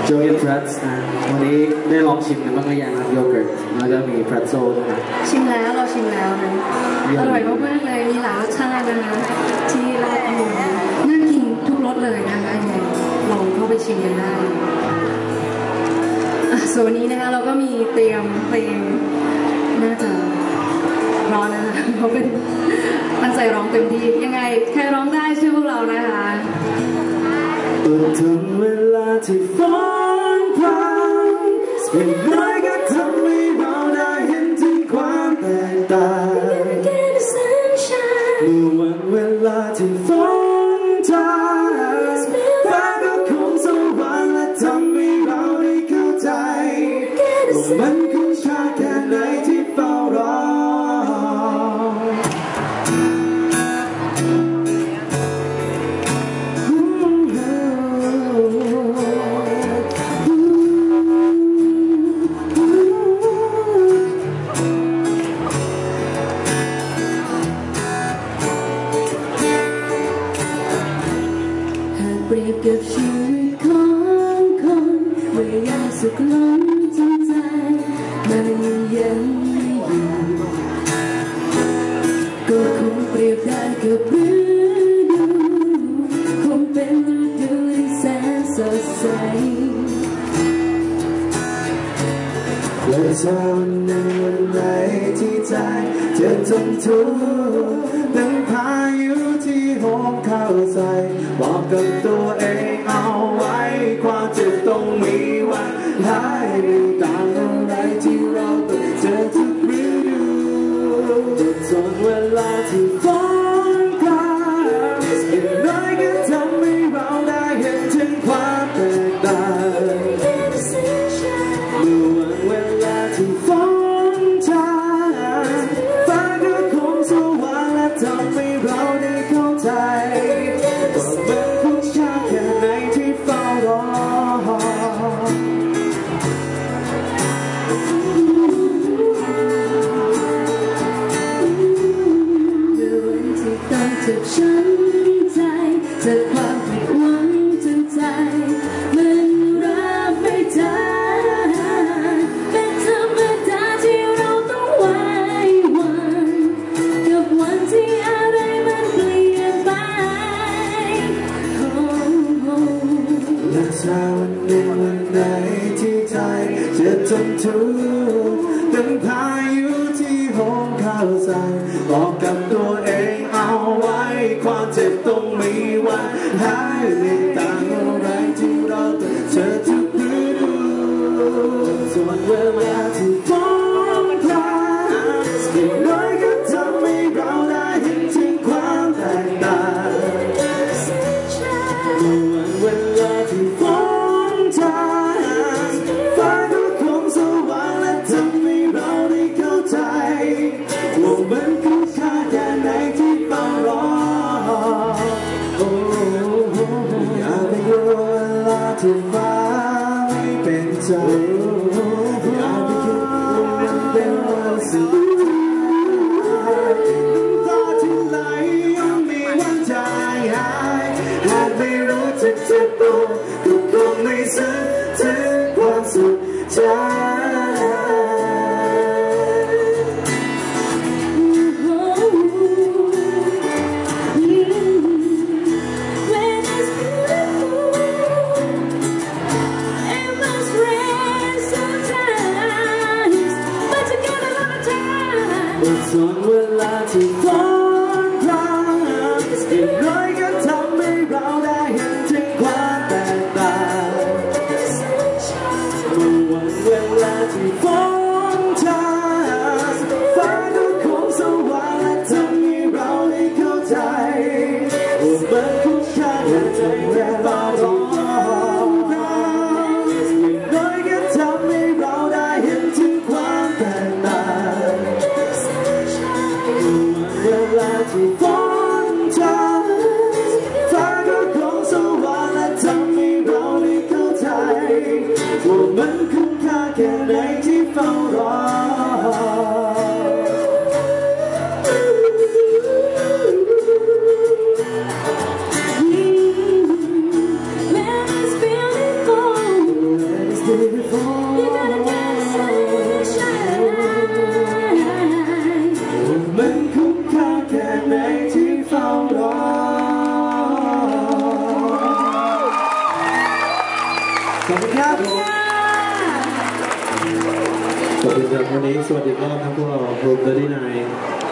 โจเกนพรัตส์นะวันนี้ได้ลองชิมกันบ้างหรือยังครับโยเกิร์ตแล้วก็มีพรัตโซด้วยนะชิมแล้วเราชิมแล้วนะอร่อยมากๆเลยมีหลายรสชาตินะคะที่ราดองุ่นน่ากินทุกรสเลยนะคะยังไงลองเข้าไปชิมกันได้ส่วนวันนี้นะคะเราก็มีเตรียมเพลงน่าจะร้อนนะคะเขาเป็นตั้งใจร้องเต็มที่ยังไงใครร้องได้ช่วยพวกเรานะคะถึงเวลาที่ฟ้อนพรางสิ่งน้อยก็ทำให้เราได้เห็นถึงความแตกต่างเมื่อวันเวลาที่ฟ้อนพรางฟ้าก็คงสว่างและทำให้เราได้เข้าใจว่ามันคุ้มค่าแค่ไหนที่เฝ้ารอเปรียบกับชีวิตของคนเมื่อยังสุขล้นจิตใจมันยังไม่อยู่ก็คงเปรียบได้กับฤดูคงเป็นฤดูที่แสนสดใสและถ้าวันหนึ่งวันไหนที่ใจจะทนทุกข์ดังพายุที่โหมเข้าใส่บอกกับตัวเองเอาไว้ความเจ็บต้องมีวันหายไม่ต่างอะไรที่เราต้องเจอทุกฤดูจนเวลาที่ฟ้อนพรางอย่างน้อยก็ทำให้เราได้เห็นถึงความแตกต่างเมื่อวันเวลาที่ฟ้อนพรางฟ้าก็คงสว่างและทำให้เราได้เข้าใจว่ามันคุ้มค่าแค่ไหนที่เฝ้ารอต้องเจ็บช้ำใจจากความผิดหวังจนใจมันรับไม่ได้เป็นธรรมดาที่เราต้องไหว้วันกับวันที่อะไรมันเปลี่ยนไปและถ้าวันหนึ่งวันไหนที่ใจจะทนทุกข์ดังพายุที่โหมเข้าใส่บอกกับตัวเองเอาไว้ความเจ็บต้องมีวันหายไม่ต่างอะไรที่เราต้องเจอทุกฤดูส่วนเวลาที่ฟ้อนพรางอย่างน้อยก็ทำให้เราได้เห็นถึงความแตกต่างเมื่อวันเวลาที่ฟ้อนพรางฟ้าก็คงสว่างและทำให้เราได้เข้าใจว่ามันคุ้มค่าแค่ไหนที่เฝ้ารออย่าไปกลัวเวลาที่ฟ้าไม่เป็นใจอย่าไปคิดว่ามันเป็นเรื่องสุดตาที่ไหลยังมีวันใจหายหากไม่รู้จะเจ็บตัวก็คงไม่ซึ้งถึงความสุขใจส่วนเวลาที่ฟ้อนพรางอย่างน้อยก็ทำให้เราได้เห็นถึงความแตกต่างเมื่อวันเวลาที่ฟ้อนพรางฟ้าก็คงสว่างและทำให้เราได้เข้าใจว่ามันคุ้มค่าแค่ไหนเวลาที่ฟ้อนพรางอย่างน้อยก็ทำให้เราได้เห็นถึงความแตกต่างเวลาที่ฟ้อนพรางฟ้าก็คงสว่างและทำให้เราได้เข้าใจว่ามันคุ้มค่าแค่ไหนที่เฝ้ารอขอบคุณครับขอบคุณครับวันนี้สวัสดีครับทั้งพวกเรากลุ่ม39